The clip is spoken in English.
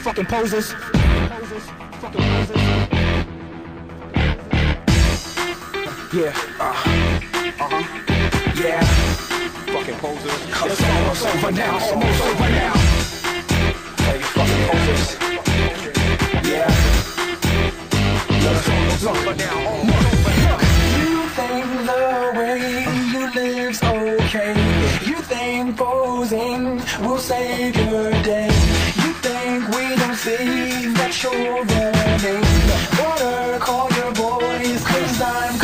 fucking posers. Yeah, yeah. Fucking posers. It's almost over now, almost over now. Hey, you fucking posers. Yeah. It's almost over now, almost over now. You think the way you live's okay. You think posing will save your day. You think we don't see that you're running. Order, call your boys, 'cause I'm